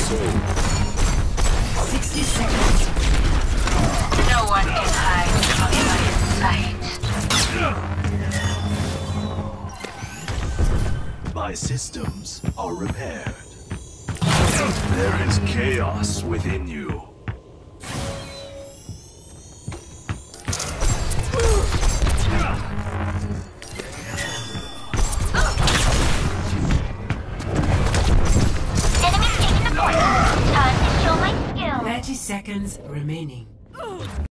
soul. 60 seconds. No one can hide from my sight. My systems are repaired. There is chaos within you. Enemy taking the point. Time to show my skill. 30 seconds remaining.